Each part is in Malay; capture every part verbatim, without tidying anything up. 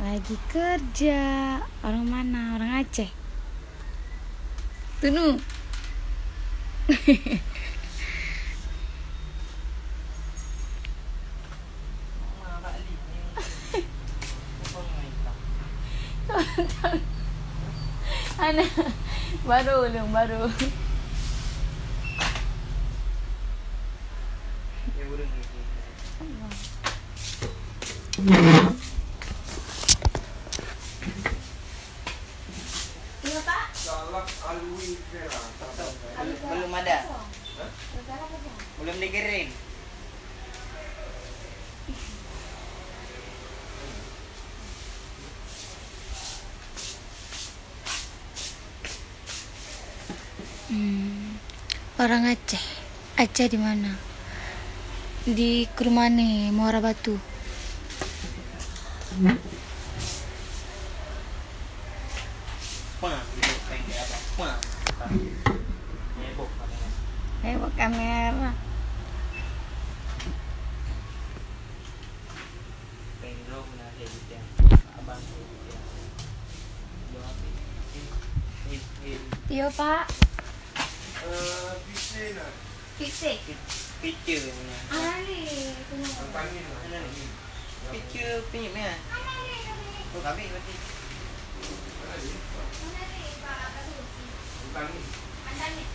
Lagi kerja. Orang mana? Orang Aceh. Tunu. Ana baru ulung baru. Iya Pak. Belum ada. Belum dikirim. Hmm, orang Aceh. Aceh di mana? Di Krumane, Muara Batu. Wah, Wah. Heboh kamera. Iya Pak. Eh, bisa nak. Pixie. Picture punya. Ah ni, tunggu. Panggil lah. Mana ni? Picture punya mana? Oh, kami berarti. Mana dia? Mana ni Pak? Apa tu? Bukan ni. Pandan ni.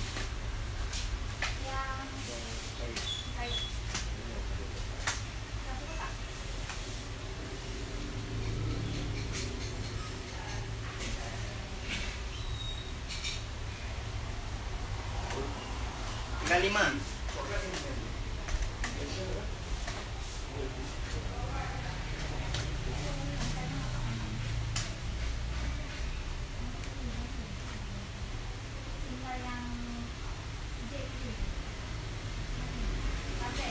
Yang baik. Satu tak? Tiga lima. Tinggal yang J tu. Sampai.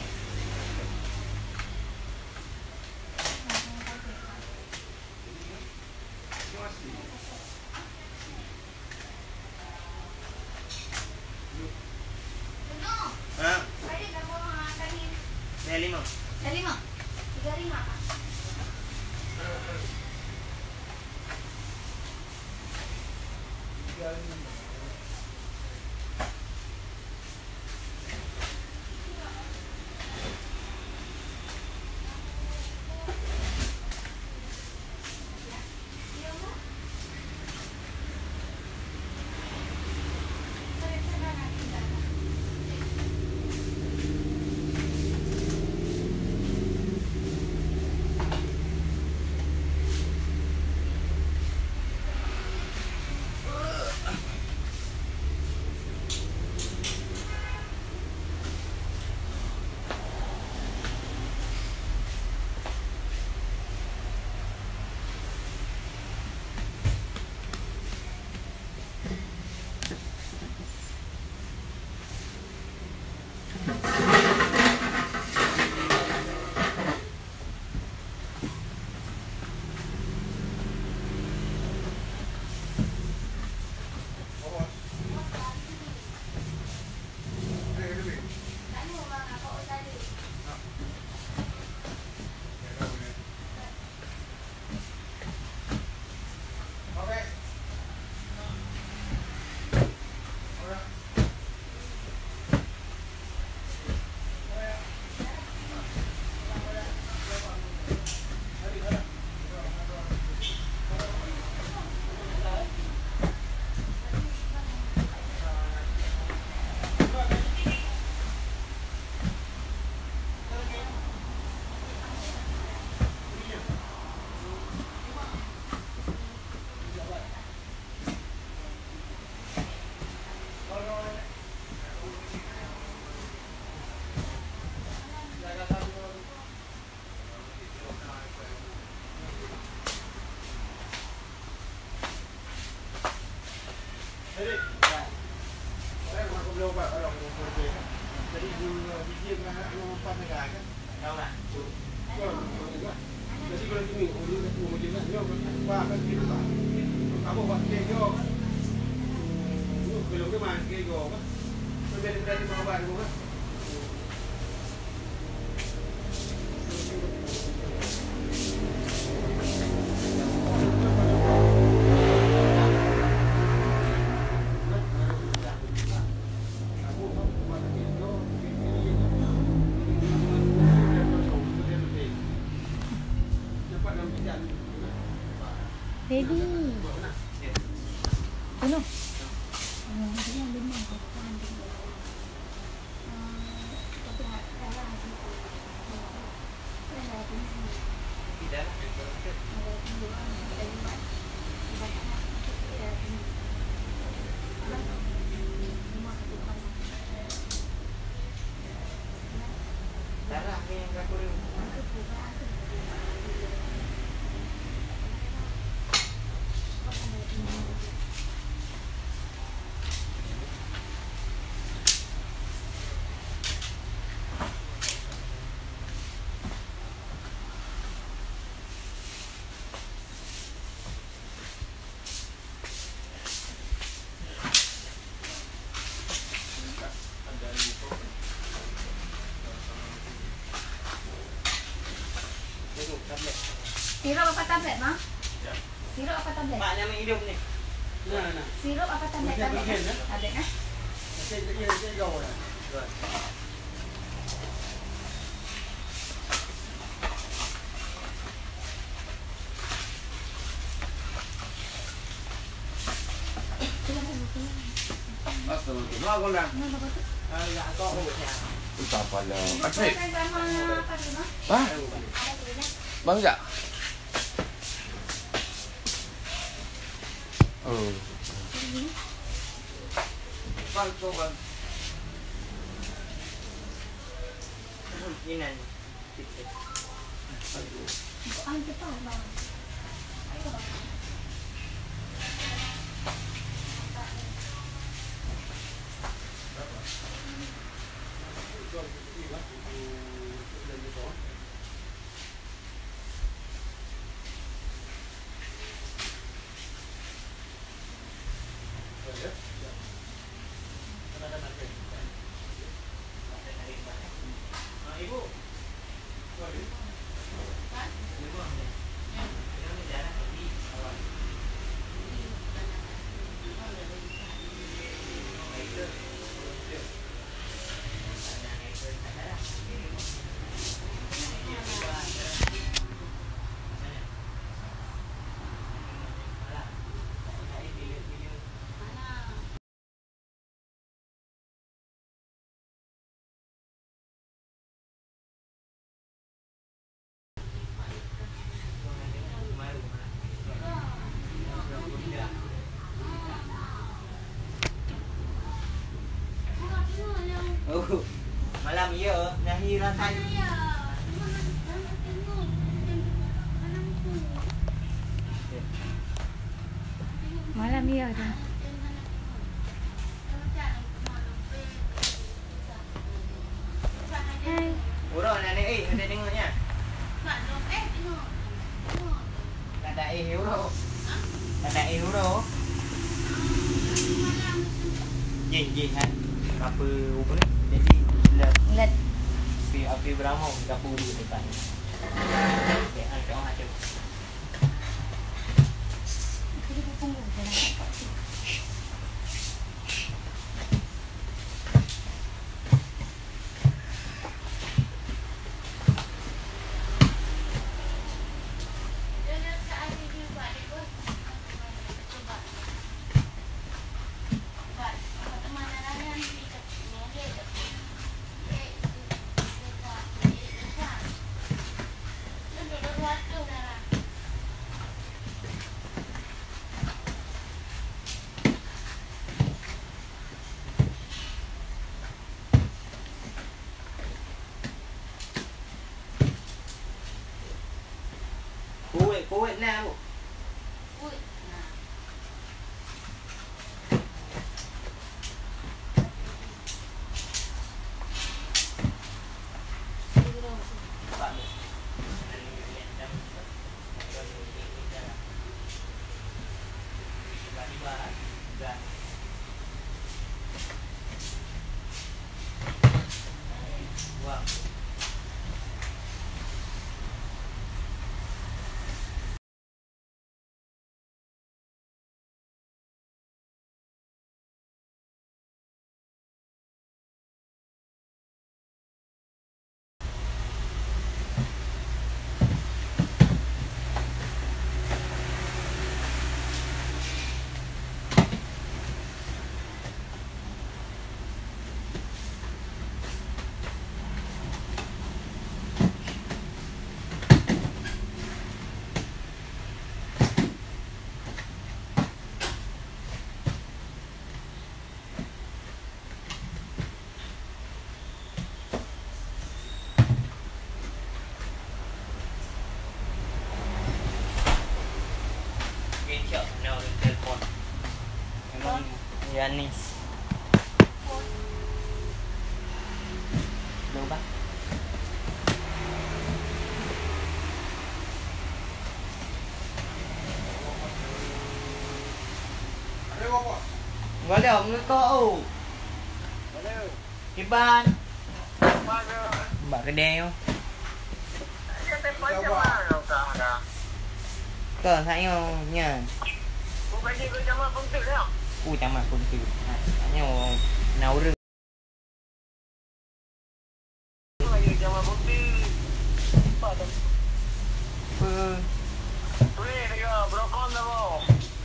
Ah, Ada dah orang makan ni. tiga lima. Dah lima? Tiga lima Pak. Jadi, saya aku belum buat orang berbeza. Jadi dua biji dengan empat negara kan? Tahu tak? Jadi kalau ini, ini aku mau jelas, yo, apa kan kita tak? Kamu buat kego kan? Belum ke mana kego kan? Jadi berarti mau buat apa? Baby. Ya. Penuh. Oh, dia yang benar. Tidak. Darah ni yang aku rindu. Sirup apa tablet, Ma? Ya. Sirup apa tablet? Mak yang hidup ni. Nah, nah. Sirup apa tablet? Macam Tablet, bagian, eh? eh? Tablet, eh? Saya tak kira saya gaul dah. Astagfirullah, kau dah. Ah, ya, kau urut saya. Tak pala. Bukan Patrick. sama apa tu, Ma? Ha? Ada tulisan. Bang tak? Oh. Bang, kau bang. Ini nanti. Ah, cepat, Bang. Ayo, Bang. Ibu. Oh, malam ya, nahi rantai. Malam ya tu. Hai. Urang nenek eh, ada tengoknya. Ada eh euro. Ada eh euro. Ye, ye kan. Apa apa ni? Jadi let Let. api api beramau dapur di depan. Okey, ah, tengok aja. Jadi pupung tu. Kuwait, Kuwait na aku. Wow. Yanis. Lupa. Ada apa? Boleh menurut kau. Ada. Iban. Mana? Mbak kedai tu. Kau saya nya. Bukan dia kerja mak pun tu dah. U tamat pun tu. Hanya naur. Kerja mak pun tu. Apa tu? Apa? Weh, dia brokon dah mau.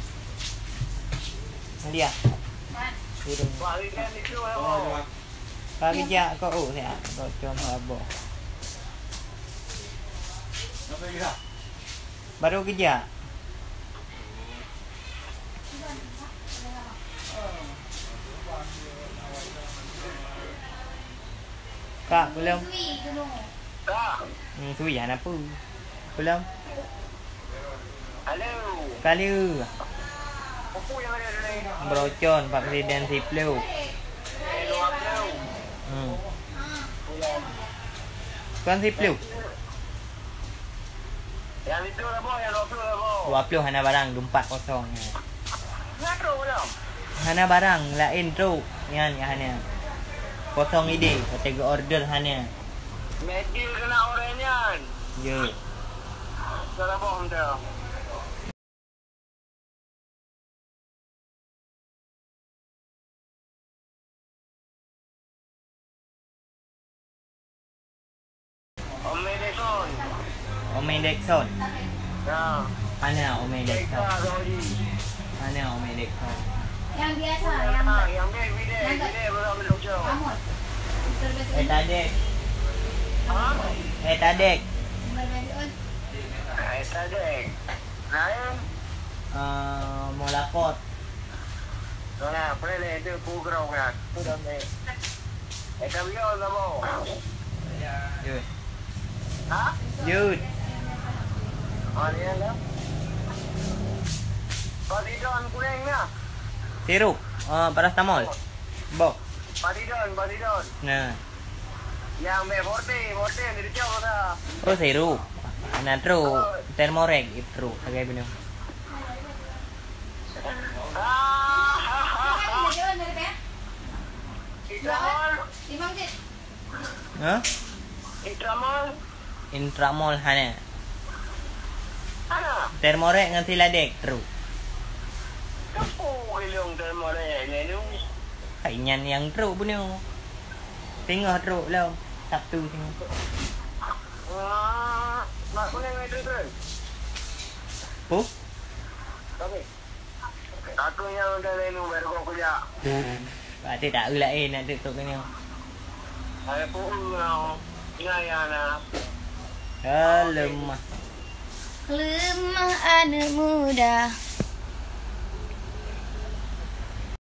Dia. Turun. Balik kan itu dah mau. Pagi jak kau oh saya. Kau cuma abang. Apa dia? Baru kerja. Kak, belum? Dah. Hmm, tu ya apa? Belum? Halo. Kali Apa yang ada ni? Brocon Pak Presiden Siplu. Hello, hello. Hmm. Kan Siplu. Yang itu lah boh, yang itu lah boh. dua puluh hana barang empat kosong. Ngaru belum? Hana barang lain tu. Yan ya hana. Kosong ide, kategori order hana. Medil kena orangnya. Ya. Salah boh dah. Ome Dekson. Ome Dexon. Ya. Hana Ome Dekson Dexon. Rodi. Hana Ome Dexon. Yang biasa, yang Ah, yang beg bide, bide belum belum jauh. Amor. Eh tadek. Ah? Eh tadek. Eh, tadi. Lain. Uh, molakot. Nah, boleh itu program kan. Sudah ni. Eh, kami yo dah mau. Yud. Ha? Yud. Oh, ni lah. Badidon kuning na. Sirup. Uh, paracetamol. Bo. Badidon, badidon. Nah. Yang be forte, forte ni dia dah. Oh sirup. Natro. Thermoreg itu. Agak benar. Ah. Intramol. Hah? Intramol. Intramol hana. Ana. Thermoreg dengan siladek terus. Kapu ilong intramol ni ni. Kainyan yang teruk punya. Tengah teruk lah. Sabtu tengah. Ah, nak kuning itu tu. Pu? Okey. Aku yang dah lain baru kau kerja. Pak tu tak ulah eh nak tutup kena. Ada pun kau. Ingat ya nak. Alemah. Lemah anak muda.